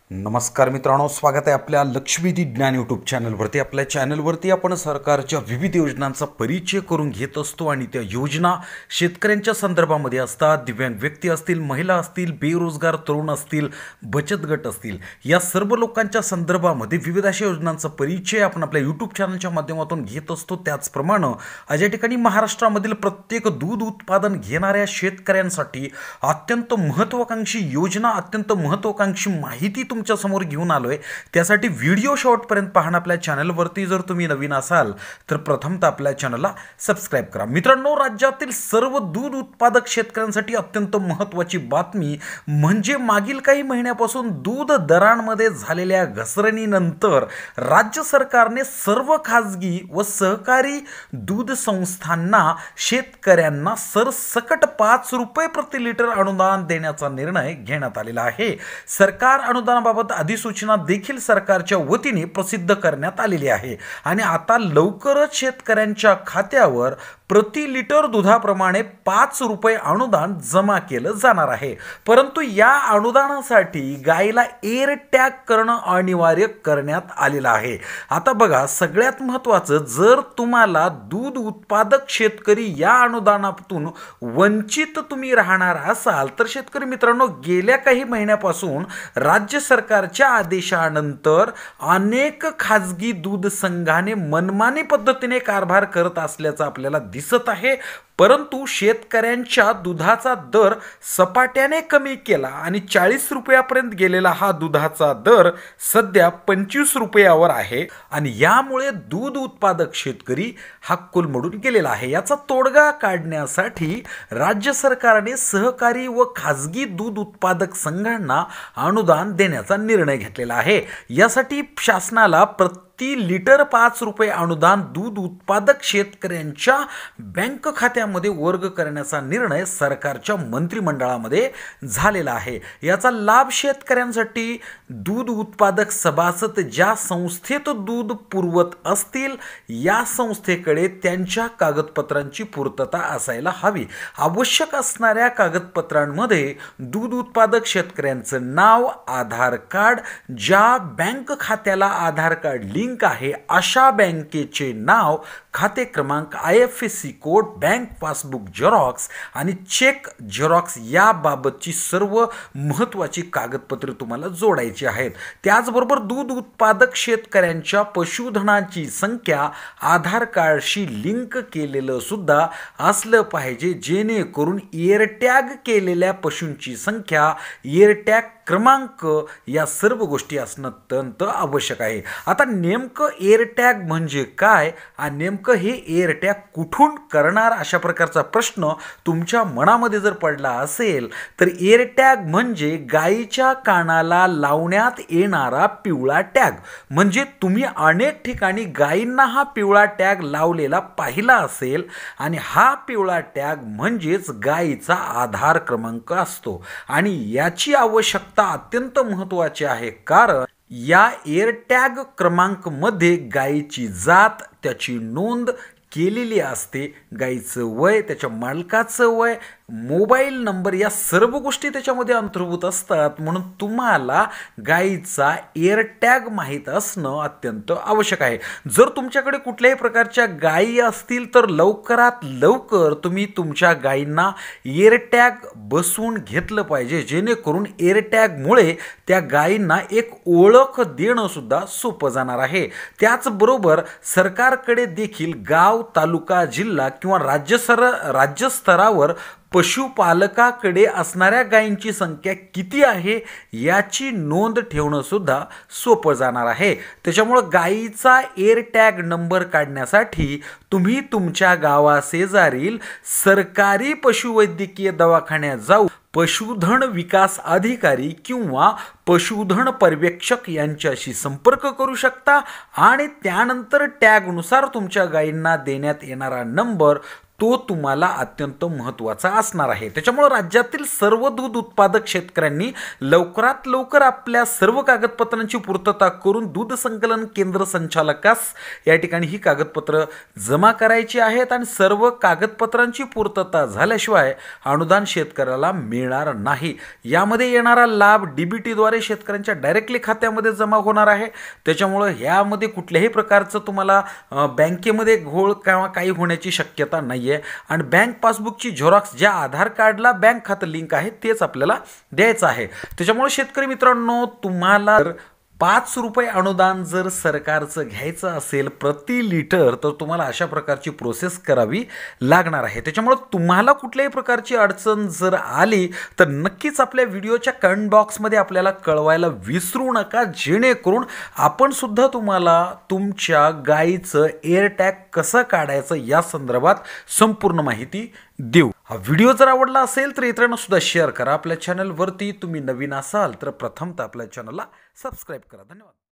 नमस्कार मित्रांनो, स्वागत आहे आपल्या लक्ष्मीदी ज्ञान यूट्यूब चॅनलवरती। आपल्या चॅनलवरती आपण सरकारच्या विविध योजनांचा परिचय करून घेत असतो आणि त्या योजना शेतकऱ्यांच्या संदर्भामध्ये असतात। दिव्यांग व्यक्ती असतील, महिला असतील, बेरोजगार तरुण असतील, बचत गट असतील, या सर्व लोकांच्या संदर्भामध्ये विविध अशा योजनांचा परिचय आपण आपल्या यूट्यूब चॅनलच्या माध्यमातून घेत असतो। त्याचप्रमाणे आज या ठिकाणी महाराष्ट्रामधील प्रत्येक दूध उत्पादन घेणाऱ्या शेतकऱ्यांसाठी अत्यंत महत्त्वाकांक्षी योजना, अत्यंत महत्त्वाकांक्षी माहिती तुमच्या समोर घेऊन आलोय। त्यासाठी व्हिडिओ शेवटपर्यंत पाहणं। आपल्या चॅनलवरती जर तुम्ही नवीन असाल तर प्रथमतः आपल्या चॅनलला सबस्क्राइब करा। मित्रांनो, राज्यातील सर्व दूध उत्पादक शेतकऱ्यांसाठी अत्यंत महत्त्वाची बातमी म्हणजे मागील काही महिन्यापासून दूध दरांमध्ये झालेल्या घसरणीनंतर राज्य सरकारने सर्व खाजगी व सहकारी दूध संस्थांना शेतकऱ्यांना सरसकट 5 रुपये प्रति लिटर अनुदान देण्याचा निर्णय घेण्यात आलेला आहे। सरकार अनुदानाबाबत अधिसूचना देखील सरकारच्या वतीने प्रसिद्ध करण्यात आलेली आहे आणि आता लवकरच शेतकऱ्यांच्या खात्यावर प्रति लिटर दुधाप्रमाणे 5 रुपये अनुदान जमा केलं जाणार आहे। परंतु या अनुदानासाठी गाईला एअर टॅग करणं अनिवार्य करण्यात आलेलं आहे। आता बघा, सगळ्यात महत्त्वाचं, जर तुम्हाला दूध उत्पादक शेतकरी या अनुदानातून वंचित तुम्ही राहणार असाल तर शेतकरी मित्रांनो, गेल्या काही महिन्यापासून राज्य सरकारच्या आदेशानंतर अनेक खाजगी दूध संघाने मनमानी पद्धतीने कारभार करत असल्याचं आपल्याला दिसत आहे। परंतु शेतकऱ्यांच्या दुधाचा दर सपाट्याने कमी केला आणि 40 रुपयापर्यंत गेलेला हा दुधाचा दर सध्या 25 रुपयावर आहे आणि यामुळे दूध उत्पादक शेतकरी हा कोलमडून गेलेला आहे। याचा तोडगा काढण्यासाठी राज्य सरकारने सहकारी व खाजगी दूध उत्पादक संघांना अनुदान देण्याचा निर्णय घेतलेला आहे। यासाठी शासनाला प्रति लिटर 5 रुपये अनुदान दूध उत्पादक शेतकऱ्यांच्या बँक खात्यामध्ये वर्ग करण्याचा निर्णय सरकारच्या मंत्रिमंडळामध्ये झालेला आहे। याचा लाभ शेतकऱ्यांसाठी दूध उत्पादक सभासद ज्या संस्थेत दूध पुरवत असतील या संस्थेकडे त्यांच्या कागदपत्रांची पूर्तता असायला हवी। आवश्यक असणाऱ्या कागदपत्रांमध्ये दूध उत्पादक शेतकऱ्यांचं नाव, आधार कार्ड, ज्या बँक खात्याला आधार कार्ड लिंक आहे अशा बँकेचे नाव, खाते क्रमांक, IFSC code, bank passbook xerox आणि चेक झेरॉक्स याबाबतची सर्व महत्त्वाची कागदपत्रे तुम्हाला जोडायची आहेत। त्याचबरोबर दूध उत्पादक शेतकऱ्यांच्या पशुधनाची संख्या आधार कार्डशी लिंक केलेलं सुद्धा असलं पाहिजे, जेणेकरून एअर टॅग केलेल्या पशूंची संख्या, एअर टॅग क्रमांक या सर्व गोष्टी असणं अत्यंत आवश्यक आहे। आता नेमकं एअर टॅग म्हणजे काय आणि नेमकं हे एअर टॅग कुठून करणार, अशा प्रकारचा प्रश्न तुमच्या मनामध्ये जर पडला असेल तर एअर टॅग म्हणजे गायीच्या कानाला लावण्यात येणारा पिवळा टॅग। म्हणजे तुम्ही अनेक ठिकाणी गायींना हा पिवळा टॅग लावलेला पाहिला असेल आणि हा पिवळा टॅग म्हणजेच गायीचा आधार क्रमांक असतो आणि याची आवश्यकता अत्यंत महत्त्वाची आहे, कारण या एअर टॅग क्रमांक मध्ये गायीची जात, त्याची नोंद केलेली असते, गायीचं वय, त्याच्या मालकाचं वय, मोबाईल नंबर या सर्व गोष्टी त्याच्यामध्ये अंतर्भूत असतात। म्हणून तुम्हाला गायीचा एअर टॅग माहीत असणं अत्यंत आवश्यक आहे। जर तुमच्याकडे कुठल्याही प्रकारच्या गायी असतील तर लवकरात लवकर तुम्ही तुमच्या गायींना एअर टॅग बसवून घेतलं पाहिजे, जेणेकरून एअर टॅगमुळे त्या गायींना एक ओळख देणं सुद्धा सोपं जाणार आहे। त्याचबरोबर सरकारकडे देखील गाव, तालुका, जिल्हा किंवा राज्यस्तरावर पशुपालकाकडे असणाऱ्या गायींची संख्या किती आहे याची नोंद ठेवणं सुद्धा सोपं जाणार आहे। त्याच्यामुळे गायीचा एअर टॅग नंबर काढण्यासाठी तुम्ही तुमच्या गावाशेजारील सरकारी पशुवैद्यकीय दवाखान्यात जाऊन पशुधन विकास अधिकारी किंवा पशुधन पर्यवेक्षक यांच्याशी संपर्क करू शकता आणि त्यानंतर टॅगनुसार तुमच्या गायींना देण्यात येणारा नंबर तो तुम्हाला अत्यंत महत्त्वाचा असणार आहे। त्याच्यामुळे राज्यातील सर्व दूध उत्पादक शेतकऱ्यांनी लवकरात लवकर आपल्या सर्व कागदपत्रांची पूर्तता करून दूध संकलन केंद्र संचालकास या ठिकाणी ही कागदपत्र जमा करायची आहेत आणि सर्व कागदपत्रांची पूर्तता झाल्याशिवाय अनुदान शेतकऱ्याला मिळणार नाही। यामध्ये येणारा लाभ डीबीटीद्वारे शेतकऱ्यांच्या डायरेक्टली खात्यामध्ये जमा होणार आहे। त्याच्यामुळे ह्यामध्ये कुठल्याही प्रकारचं तुम्हाला बँकेमध्ये घोळ किंवा काही होण्याची शक्यता नाही आहे आणि बँक पासबुकची झेरॉक्स ज्या आधार कार्डला बँक खातं लिंक आहे तेच आपल्याला द्यायचं आहे। त्याच्यामुळे शेतकरी मित्रांनो, तुम्हाला 5 रुपये अनुदान जर सरकारचं घ्यायचं असेल प्रति लिटर तर तुम्हाला अशा प्रकारची प्रोसेस करावी लागणार आहे। त्याच्यामुळे तुम्हाला कुठल्याही प्रकारची अडचण जर आली तर नक्कीच आपल्या व्हिडिओच्या कमेंट बॉक्समध्ये आपल्याला कळवायला विसरू नका, जेणेकरून आपण सुद्धा तुम्हाला तुमच्या गाईचं एअर टॅग कसं काढायचं या संदर्भात संपूर्ण माहिती देऊ। हा व्हिडिओ जर आवडला असेल तर इतरांना सुद्धा शेअर करा। आपल्या चॅनलवरती तुम्ही नवीन असाल तर प्रथमतः आपल्या चॅनलला सबस्क्राइब करा। धन्यवाद।